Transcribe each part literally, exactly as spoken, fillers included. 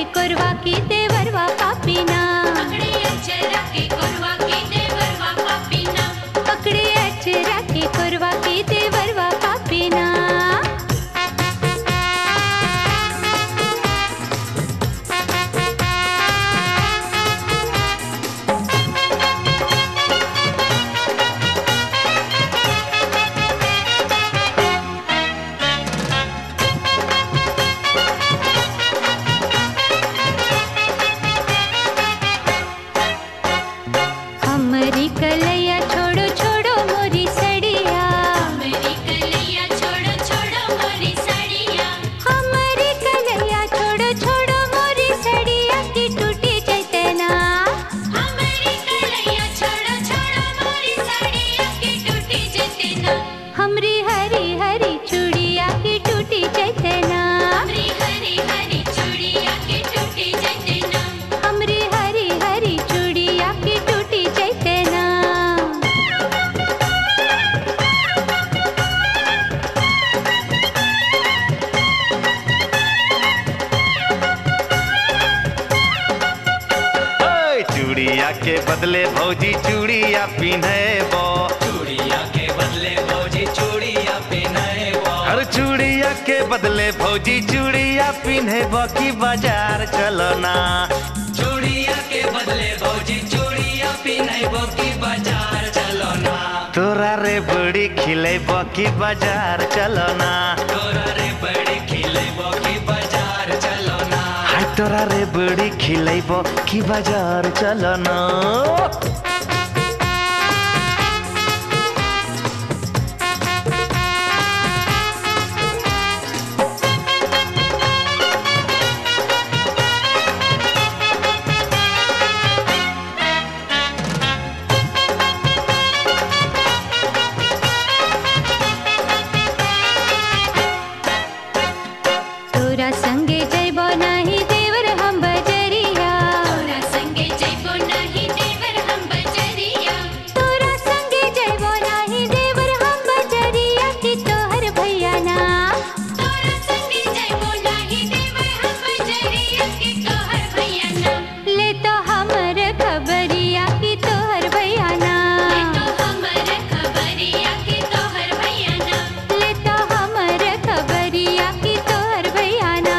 के कोरवा की देवरवा पापीना, पकड़े अचरा के कोरवा की देवरवा पापीना, पकड़े अचरा के कोरवा की देवरवा पापीना। हमारी कलैया छोड़ो छोड़ो मोरी सड़िया, मेरी कलैया छोड़ो छोड़ो मोरी साड़िया, हमारी कलैया छोड़ो छोड़ो मोरी सड़िया की टूटी चैतना, हमारी कलैया छोड़ो छोड़ो मोरी साड़िया की टूटी जतना, हमरी हरी हरी चूड़िया की टूटी चैतना, हमरी हरी हरी चूड़िया की टूटी जतना, हमरी हरी हरी चूड़िया की टूटी चैतना। ओए, चूड़िया के बदले भौजी चूड़िया पिन्हे बो, चूड़िया के बदले भौजी चूड़िया पिन्हे बो, हर चूड़िया के बदले भौजी चूड़िया पिन्हे बो की बाजार चलो ना। चूड़िया के बदले भौजी चूड़िया पिन्हे बो की बाजार चलो ना, तोरा रे बड़ी खिले बो की बाजार चलो ना, तोरा रे बड़ी खिले बो की बाजार चलो ना, हाय तोरा रे बड़ी खिले बो की बाजार चलो ना। तोरा संगे जैबो नाही देवर हम बजरिया, तोरा संगे जइबो नाही देवर हम बजरिया, तोरा संगे जैबो नाही देवर हम बजरिया की तोहर भैया ना, तोरा संगे जइबो नाही देवर हम बजरिया की तोहर भैया ना, ले तो हमर खबरिया की तोहर भैया ना, ले तो हमर खबरिया की तोहर भैया ना, ले तो हमर खबरिया की तोहर भैया ना।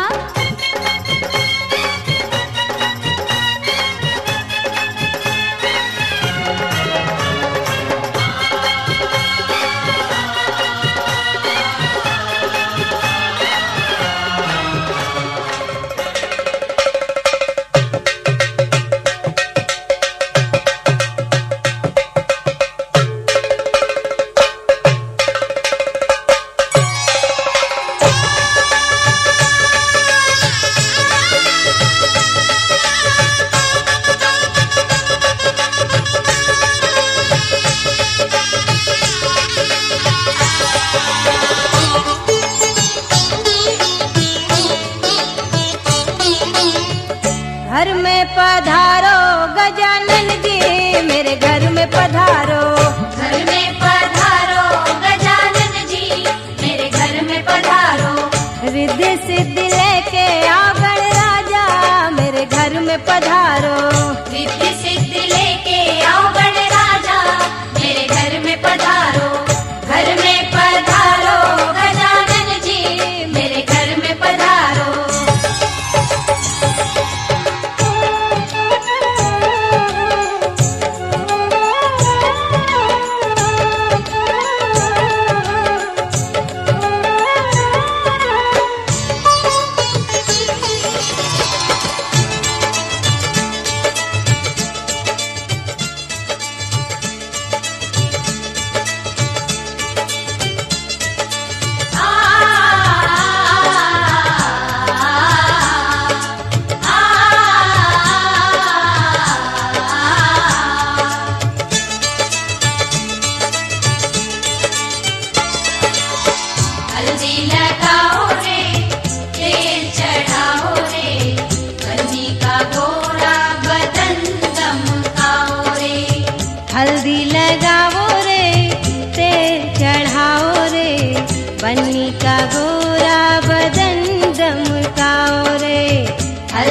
घर में पधारो गजानन जी, मेरे घर में पधारो, घर में पधारो गजानन जी, मेरे घर में पधारो, रिद्धि सिद्धि लेके आओ गणराजा, मेरे घर में पधारो, रिद्धि सिद्धि लेके आओ गणराजा, मेरे घर में पधारो, घर में पधारो गजानन जी, मेरे घर में पधारो।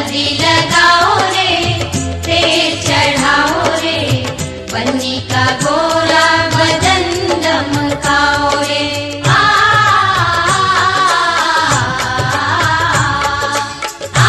हल्दी लगाओ रे, तेल चढ़ाओ रे, बन्नी का गोरा बदन दमकाओ रे। आ, आ, आ,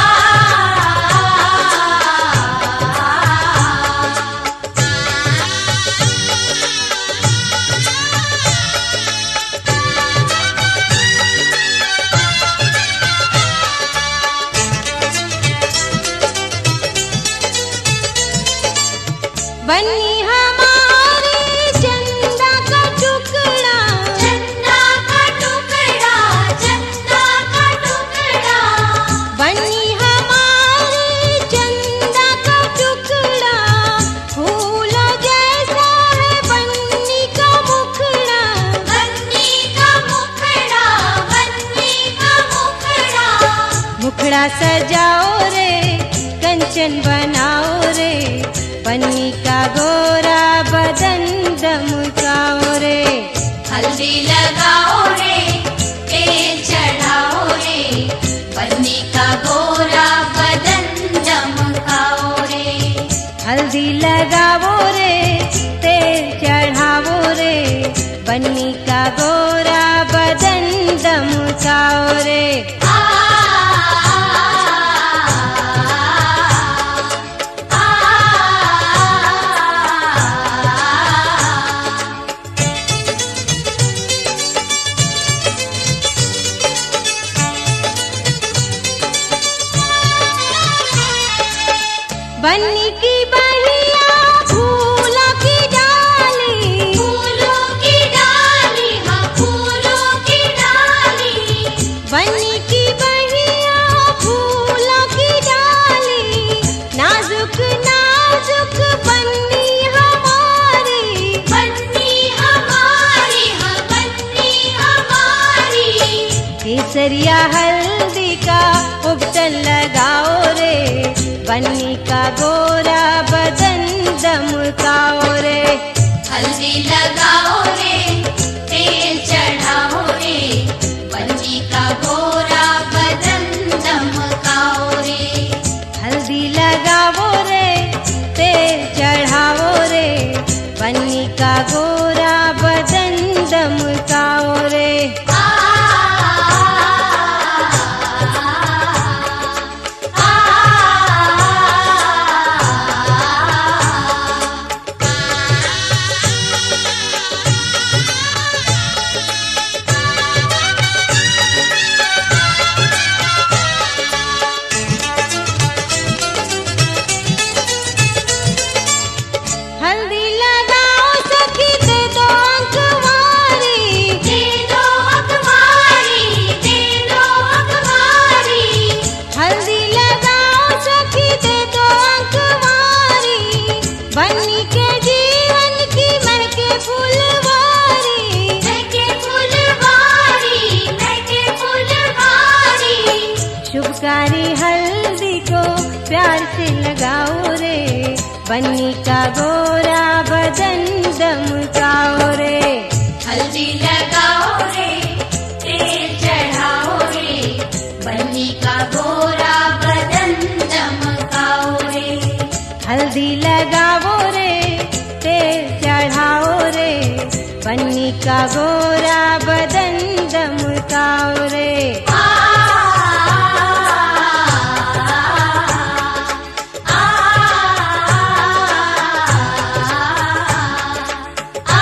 बन्नी हमारे चंदा का टुकड़ा, चंदा का टुकड़ा, चंदा का टुकड़ा, बन्नी हमारे चंदा का टुकड़ा, फूल जैसा है बन्नी का मुखड़ा, बन्नी का मुखड़ा, बन्नी का मुखड़ा। मुखड़ा सजाओ रे, कंचन बनाओ रे, बन्नी का गोरा बदन दमकाओ रे। हल्दी लगाओ रे, तेल चढ़ाओ रे, बन्नी का गोरा बदन दमकाओ रे। हल्दी लगाओ रे, तेल चढ़ाओ रे, बन्नी का गोरा बदन दमकाओ रे। आ, आ, आ, बन्नी की बहिया फूलों की डाली, फूलों की डाली, हाँ फूलों की डाली, बन्नी की बहिया फूलों की डाली, नाजुक नाजुक बन्नी हमारी, बन्नी हमारी, हाँ बन्नी हमारी। केसरिया हल्दी का उबटन लगाओ रे, बन्नी का गोरा बदन दमकाओ रे। हल्दी लगाओ रे, तेल चढ़ाओ रे, बन्नी का गोरा बदन दमकाओ रे। हल्दी लगाओ रे, तेल चढ़ाओ रे, बन्नी का गोरा बदन दमकाओ रे। आ, आ, आ, हल्दी लगाओ सखी दे दो अंकवारी, दे दो अखबारी, दे दो अखबारी, हल्दी लगाओ सखी दे दो अंकवारी, बन्नी के जीवन की महके फुलवारी, महके फुलवारी, महके फुलवारी। शुभकारी हल्दी को प्यार से लगाओ रे, बन्नी का गोरा बदन दमकाओ रे। हल्दी लगाओ रे, तेल चढ़ाओ रे, बन्नी का गोरा बदन दमकाओ रे। हल्दी लगाओ रे, तेल चढ़ाओ रे, बन्नी का गोरा बदन दमकाओ रे। आ, आ, आ,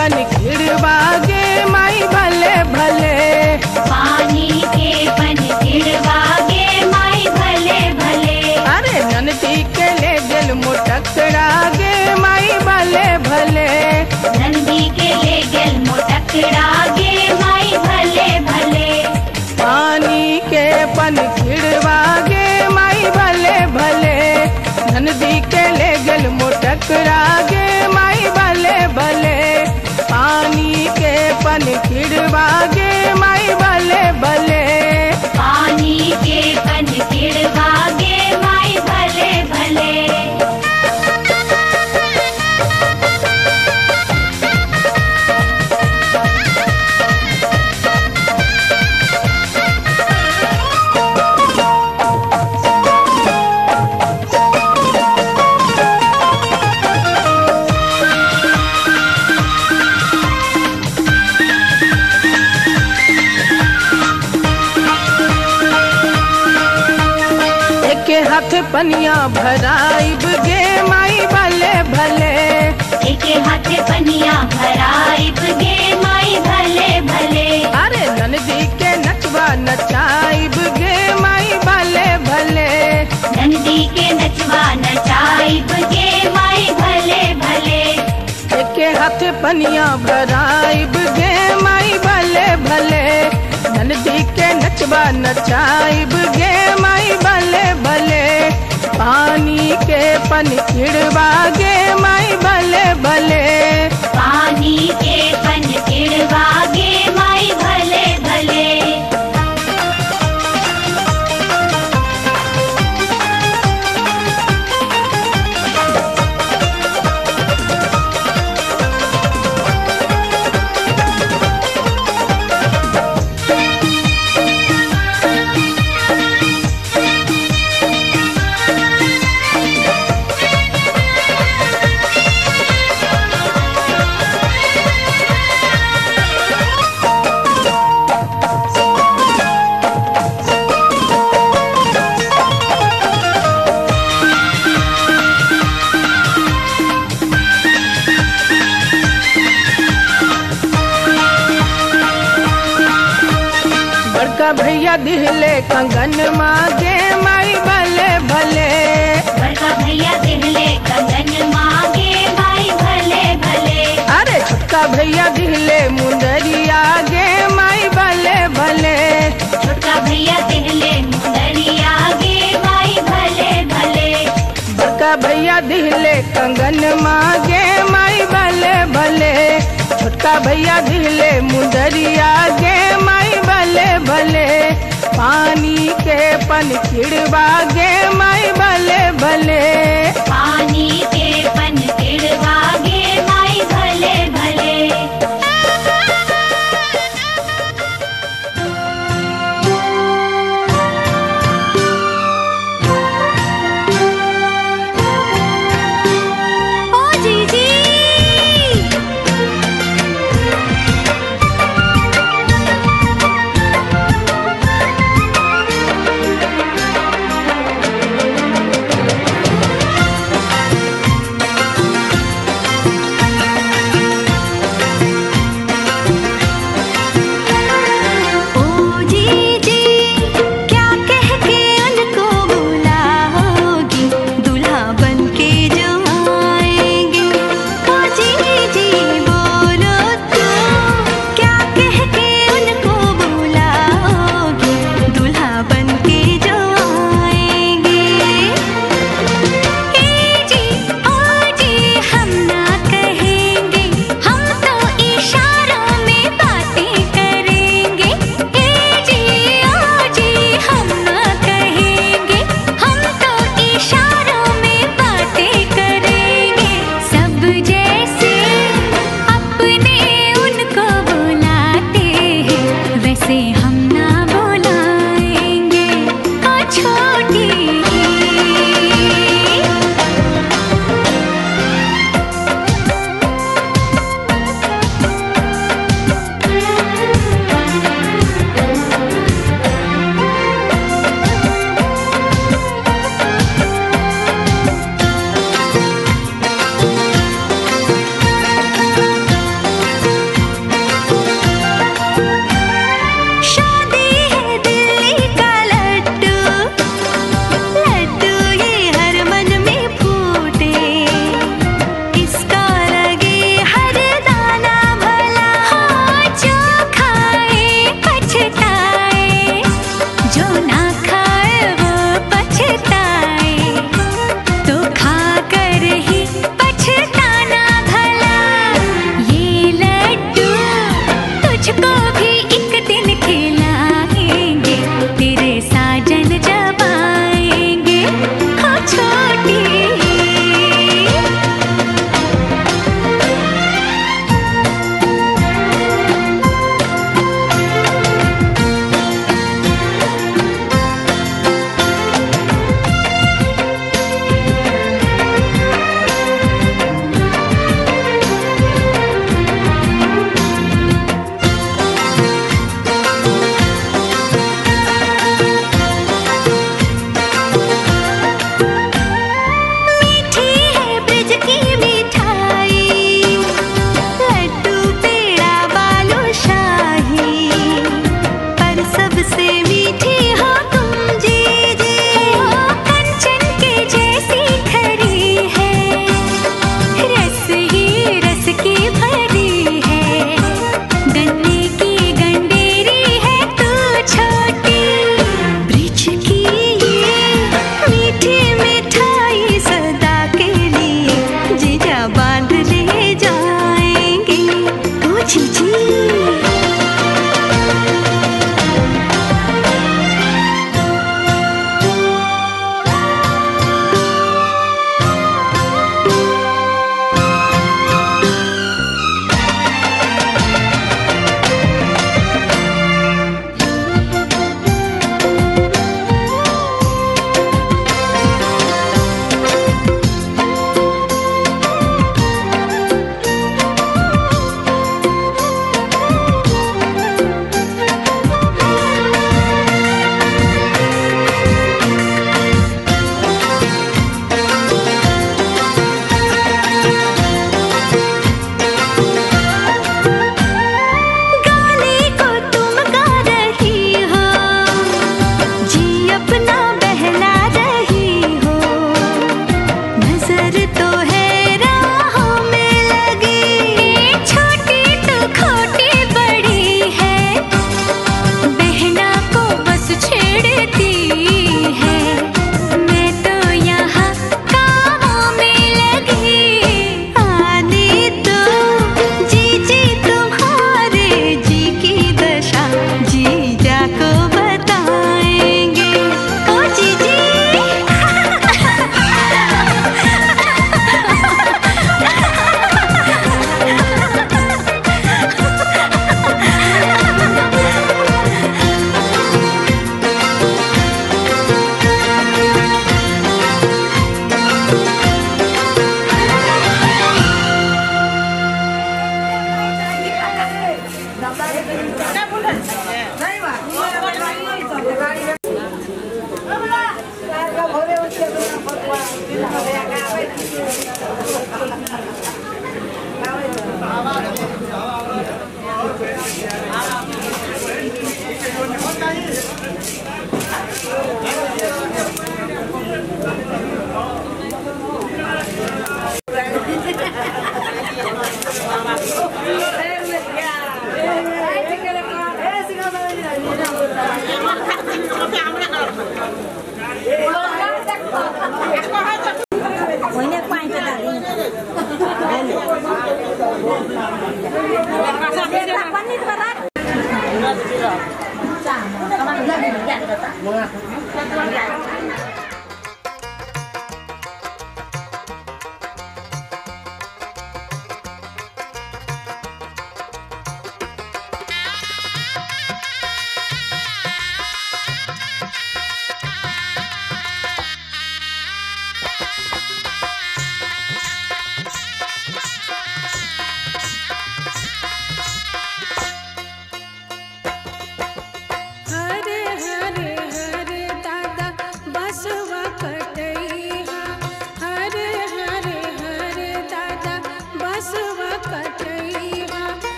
पन खिड़वागे माई भले भले। पानी के पन खिड़वागे माई भले भले। अरे ननदी के ले गेल मोटकरागे माई भले भले। नंदी के ले गेल मोटकरागे माई भले भले। पानी के पन खिड़वागे माई भले भले। नंदी के ले गेल मोटकरागे माई भले भले। पानी के पन खिड़वागे माई भले भले। पानी के पन खिड़वागे माई भले भले। के हाथ पनिया भराइब गे माई भले भले। एक हाथ पनिया भराइब गे माई भले भले। अरे ननदी के नचवा नचाइब गे माई भले भले। नंदी के नचवा नचाइब गे माई भले भले। एक हाथ पनिया भराइब गे माई भले भले। ननदी के नचवा नचाइब गे माई भले भले। पानी के पन खिड़वागे माई भले भले। पानी के पन खिड़वागे माई भले भले। बड़का भैया दिहले कंगन मागे माई भले भले। बड़का भैया दिहले कंगन मागे माई भले भले। अरे छोटका भैया दिहले मुंदरिया गे माई भले भले। छोटा भैया दिहले मुंदरिया गे माई भले भले। बड़का भैया दिहले कंगन मागे माई भले भले। छोटका भैया दिहले मुंदरिया गे माई भले भले। पानी के पन खिड़वागे माई भले भले। पानी के पन खिड़वागे माई भले भले। ओ जीजी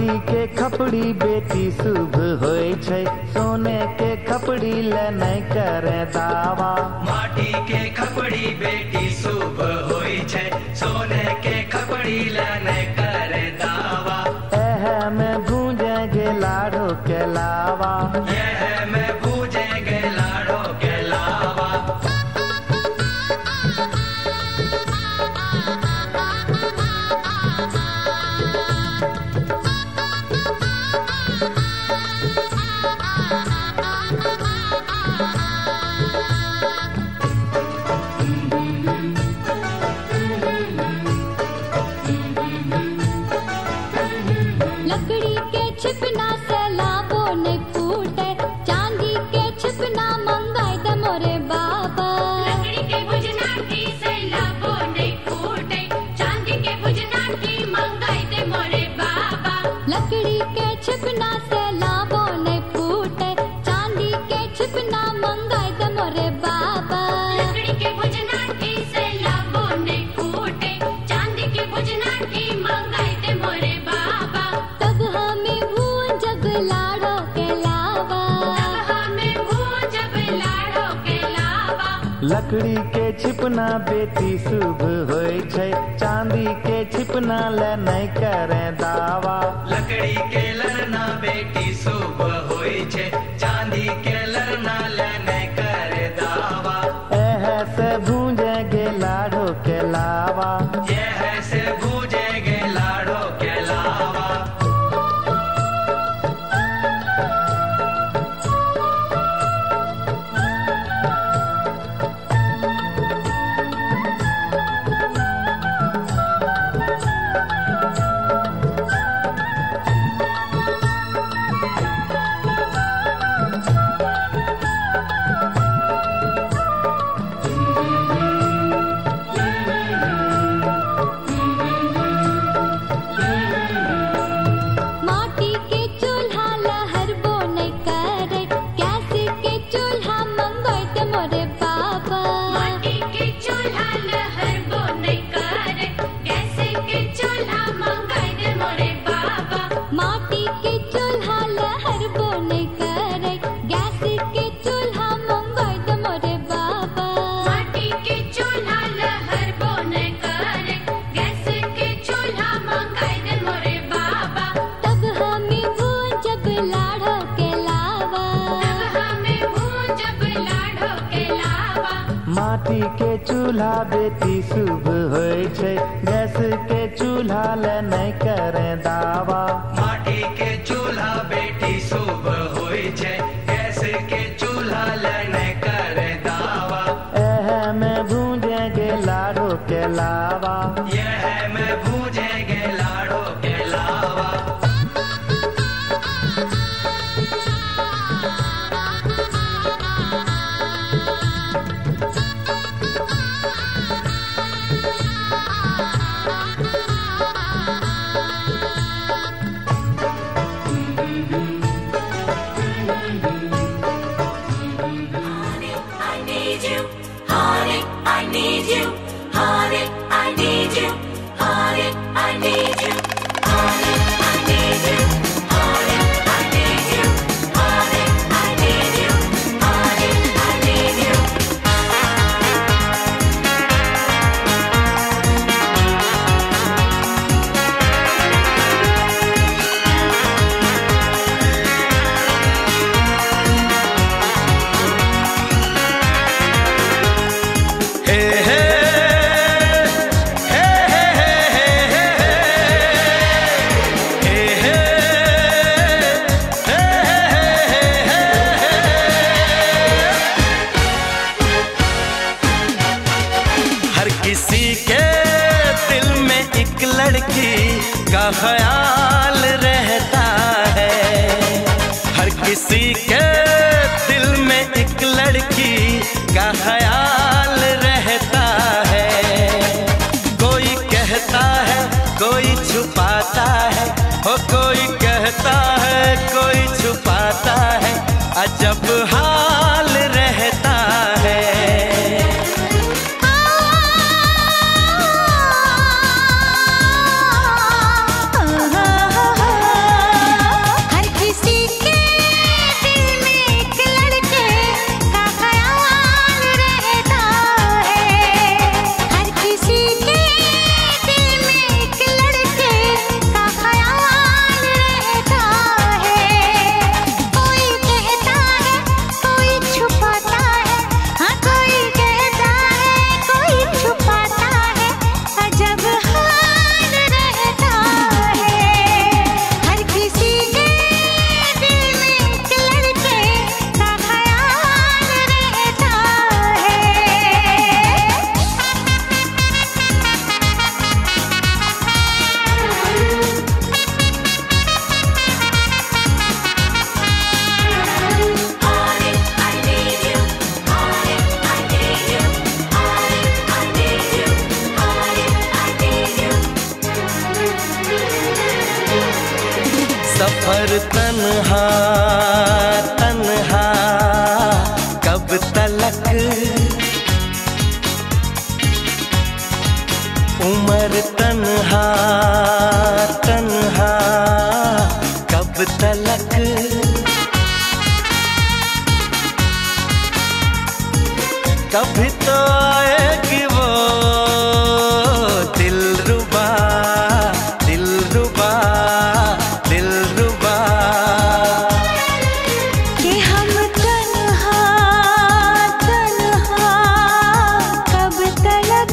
माटी के खपड़ी बेटी शुभ होय छै, सोने के खपड़ी ले नहीं करे दावा। माटी के खपड़ी बेटी शुभ होय छै, सोने के खपड़ी ले नहीं करे दावा। एह में भूजेंगे लाड़ो के लावा, यह में भूजेंगे लाड़ो के लावा। लकड़ी के छिपना से लाबो नहीं फूटे, चांदी के छिपना मंगाए दे मोरे बाबा। लकड़ी के भुजनाटी से लाबो नहीं फूटे, चांदी के भुजनाटी मंगाई दे मोरे बाबा। लकड़ी के छिपना से लाबो नहीं फूटे, चांदी के छिपना मंगाए दे मोरे बाबा। लकड़ी के भुजनाटी से लाबो नहीं फूटे, चांदी के भुजनाटी मंगाई दे मोरे बाबा। तब हमें भून जब लाड़ो के लावा, तब हमें भूजब लाड़ो के लावा। लकड़ी के छिपना बेटी शुभ होय छै, चांदी के छिपना ले नहीं करे दावा। लकड़ी के लरना बेटी शुभ होय छै, चांदी के लरना ले नहीं करे दावा। एह से भूजेंगे लाड़ो के लावा, यह से भूजेंगे लाड़ो के लावा। माटी के चूल्हा लहर बो नहीं करे, गैस के चूल्हा मंगाए दे मोरे बाबा। माटी के चूल्हा लहर बो नहीं करे, गैस के चूल्हा मंगाई दे मोरे बाबा। माटी के चूल्हा लहर बो नहीं करे, गैस के चूल्हा मंगाए दे मोरे बाबा। माटी के चूल्हा लहर बो नहीं करे, गैस के चूल्हा मंगाई दे मोरे बाबा। तब हमें भून जब लाड़ो के लावा, तब हमें भूजब लाड़ो के लावा। माटी के चूल्हा बेटी शुभ होय छै, गैस के चूल्हा ले नहीं करे दावा। माटी के चूल्हा बेटी शुभ होय छै, गैस के चूल्हा ले नहीं करे दावा। एह में भूजेंगे लाड़ो के लावा, यह में भूजेंगे लाड़ो के लावा। I need you, honey, I need you, honey, I need you, honey, I need you, honey, I need you, honey, I need you, honey, I need you, honey, I need you. हे हे हर किसी के दिल में एक लड़की का ख्याल रहता है, हर किसी के दिल में एक लड़की का ख्याल रहता है। कोई कहता है कोई छुपाता है, हो कोई कहता है कोई छुपाता है, अजब हाल रहता है। तन्हा तन्हा कब तलक, उम्र तन्हा तन्हा कब तलक। कभी तो आएगी वो दिलरुबा दिलरुबा दिलरुबा कि हम तन्हा तन्हा कब तलक,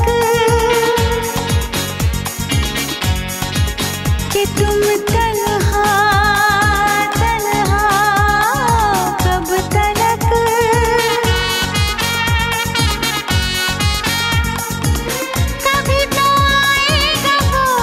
कि तुम तन्हा तन्हा कब तलक। कभी तो आएगा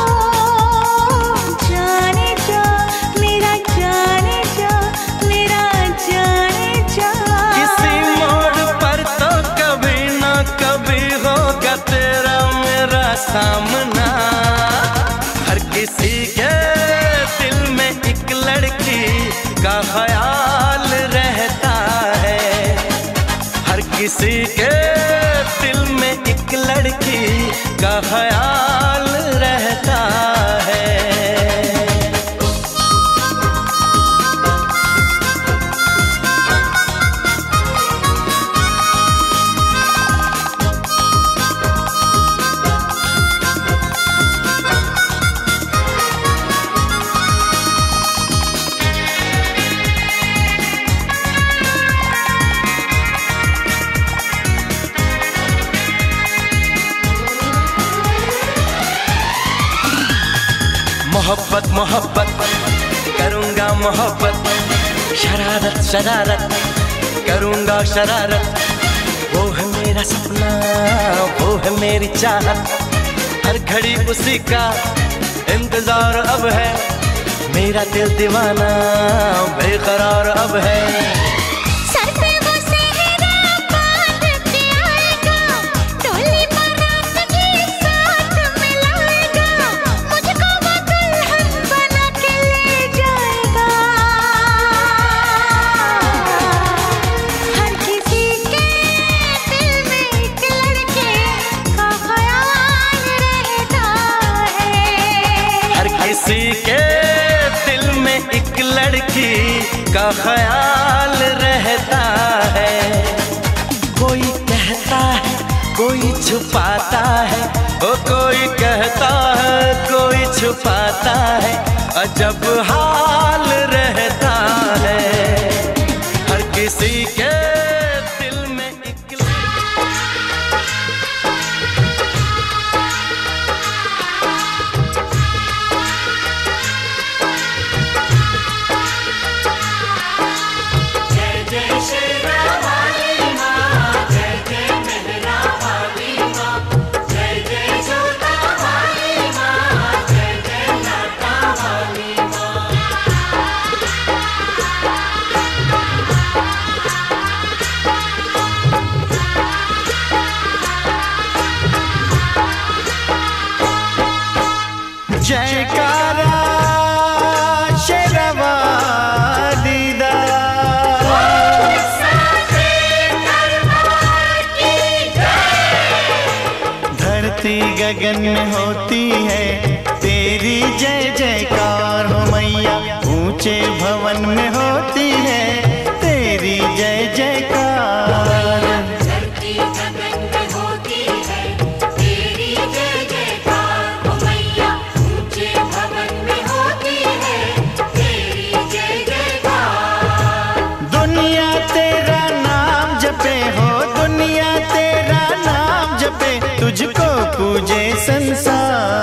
वो जाने जा मेरा जाने जा मेरा जाने जा। किसी मोड़ पर तो कभी ना कभी होगा तेरा मेरा सामना। हर किसी के दिल में एक लड़की का ख्याल रहता है, हर किसी के दिल में एक लड़की का ख्याल रहता है। मोहब्बत मोहब्बत करूँगा मोहब्बत, शरारत शरारत करूँगा शरारत। वो है मेरा सपना वो है मेरी चाहत, हर घड़ी उसी का इंतजार अब है। मेरा दिल दीवाना बेकरार अब है। सर पे वो सेहरा बांध के आएगा, डोली बारात के साथ मिलाएगा, मुझको वो दुल्हन बना के ले जाएगा। हर किसी के दिल में एक लड़के का ख्याल रहता है, हर किसी के दिल में एक लड़की का ख्याल रहता है। कोई कहता है कोई छुपाता है, ओ कोई कहता है कोई छुपाता है, अजब हाल रहता है। हर किसी के दिल में एक जयकारा शेरवाली दा, धरती गगन में होती है तेरी जय जयकार हो मैया, ऊंचे भवन में होती है तेरी जय जयकार। धरती गगन में होती है तेरी जय जयकार हो मैया, ऊंचे भवन में होती है तेरी जय जयकार। दुनिया तेरा नाम जपे हो दुनिया तेरा नाम जपे, तुझको पूजे संसार।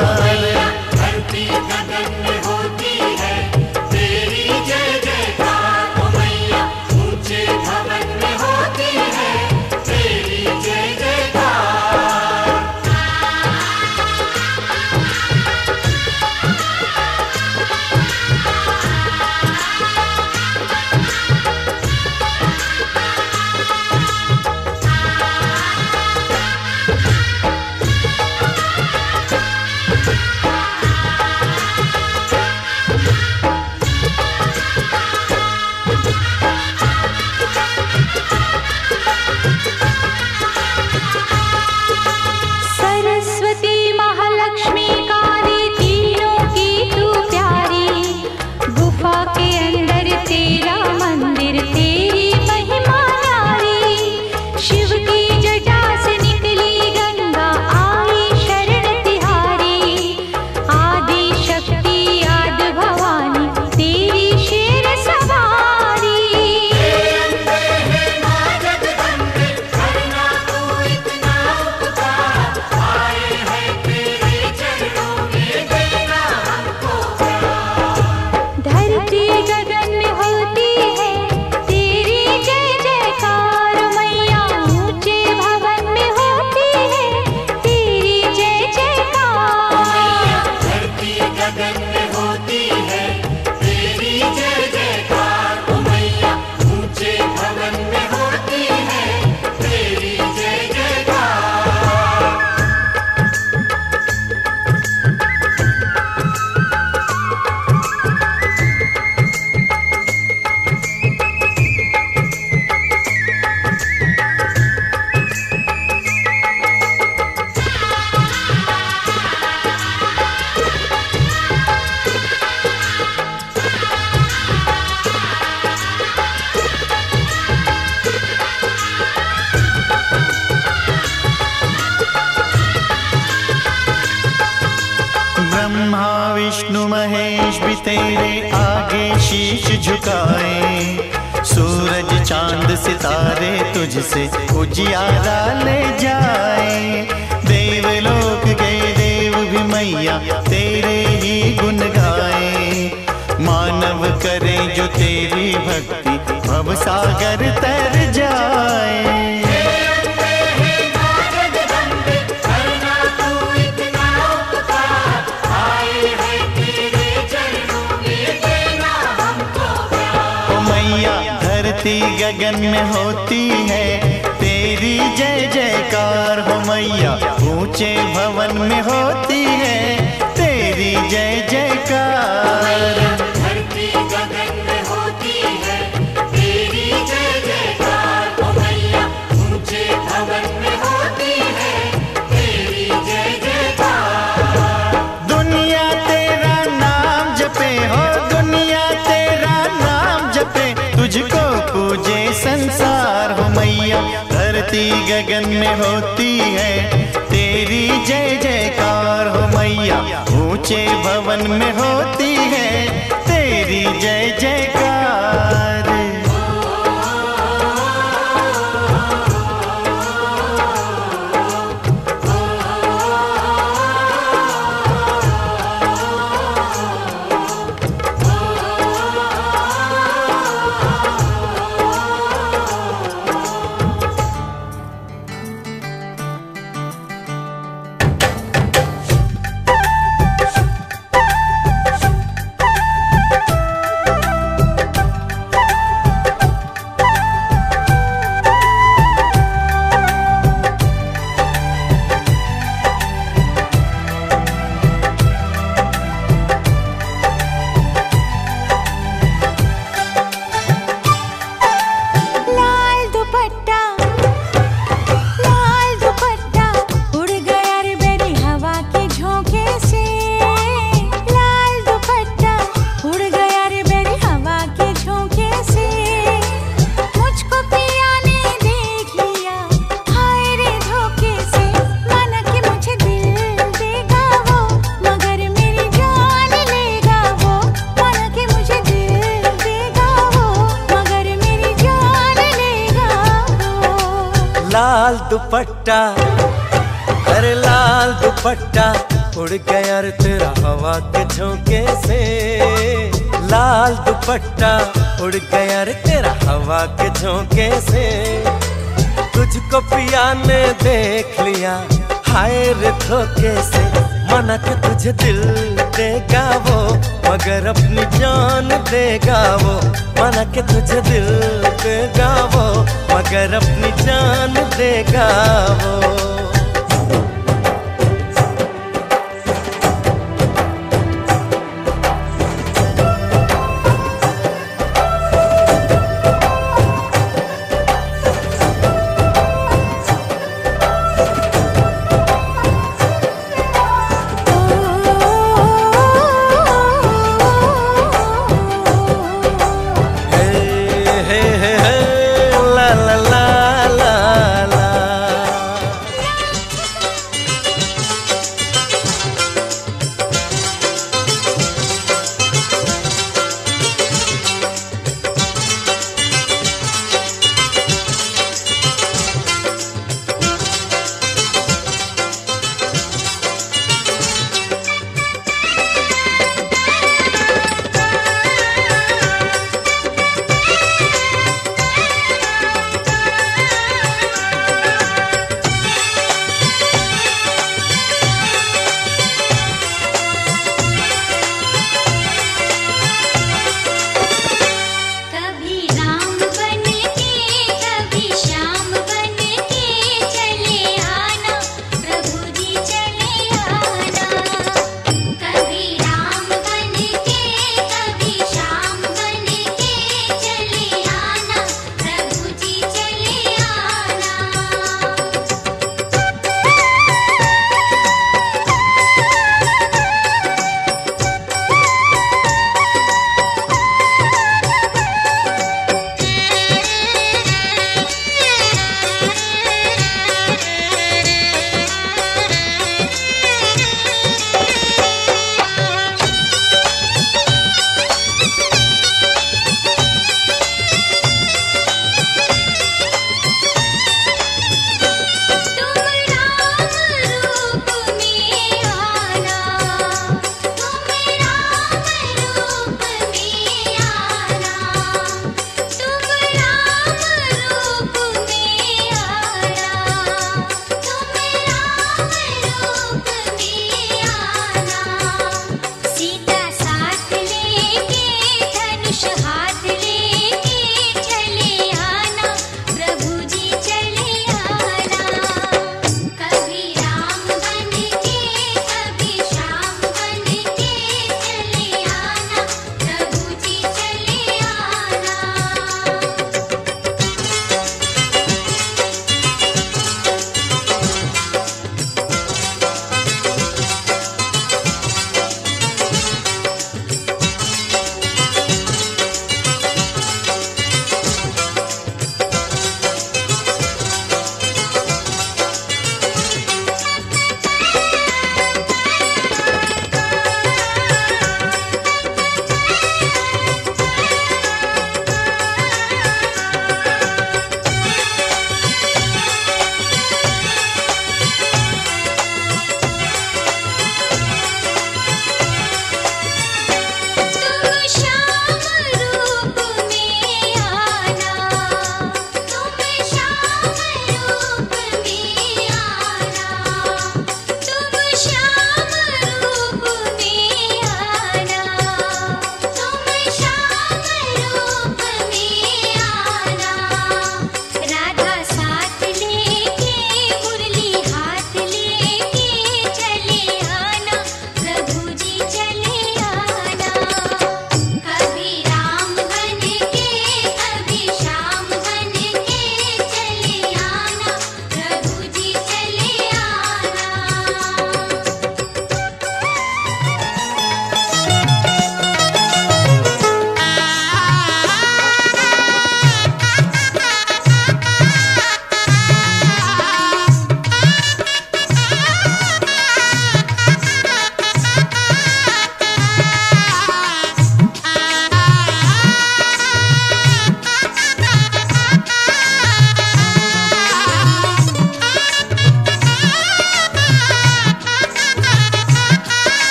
शीश झुकाए। सूरज चांद सितारे तुझसे उजियारा ले जाए। देवलोक के देव भी मैया तेरे ही गुण गाए। मानव करे जो तेरी भक्ति भव सागर तर जाए। धरती गगन में होती है तेरी जय जयकार हो मैया। ऊंचे भवन में होती है तेरी जय जयकार। धरती गगन में होती है तेरी जय जयकार हो मैया। ऊंचे भवन में होती है तेरी जय जयकार। दुनिया तेरा नाम जपे हो, दुनिया तेरा नाम जपे, तुझको पूजे संसार हो मैया। धरती गगन में होती है तेरी जय जयकार हो मैया। ऊंचे भवन में होती है तेरी जय जयकार। लाल दुपट्टा, अरे लाल दुपट्टा उड़ गया रे तेरा हवा के झोंके से। लाल दुपट्टा उड़ गया रे तेरा हवा के झोंके से। तुझको पिया ने देख लिया हाय रे धोखे से। मना के तुझे दिल देगा वो मगर अपनी जान देगा वो। मना के तुझे दिल देगा वो मगर अपनी जान देगा वो।